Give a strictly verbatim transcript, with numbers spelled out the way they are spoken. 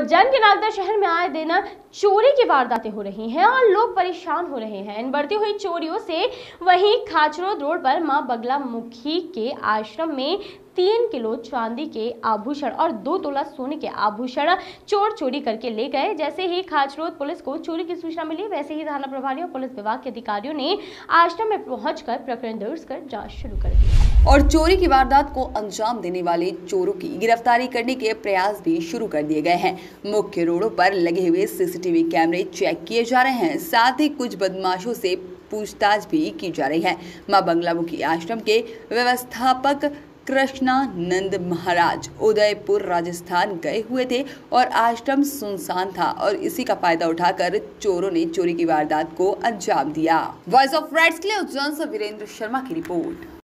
उज्जैन के नागदा शहर में आए दिन चोरी की वारदातें हो रही हैं और लोग परेशान हो रहे हैं इन बढ़ती हुई चोरियों से। वहीं खाचरोद रोड पर मां बगला मुखी के आश्रम में तीन किलो चांदी के आभूषण और दो तोला सोने के आभूषण चोर चोरी करके ले गए। जैसे ही खाचरोद पुलिस को चोरी की सूचना मिली, वैसे ही थाना प्रभारी और पुलिस विभाग के अधिकारियों ने आश्रम में पहुंचकर प्रकरण दर्ज कर जांच शुरू कर दी और चोरी की वारदात को अंजाम देने वाले चोरों की गिरफ्तारी करने के प्रयास भी शुरू कर दिए गए हैं। मुख्य रोडों पर लगे हुए सीसीटीवी कैमरे चेक किए जा रहे हैं, साथ ही कुछ बदमाशों से पूछताछ भी की जा रही है। मां बगला मुखी आश्रम के व्यवस्थापक कृष्णानंद महाराज उदयपुर राजस्थान गए हुए थे और आश्रम सुनसान था और इसी का फायदा उठाकर चोरों ने चोरी की वारदात को अंजाम दिया। वॉइस ऑफ राइट्स के लिए उज्जैन से वीरेंद्र शर्मा की रिपोर्ट।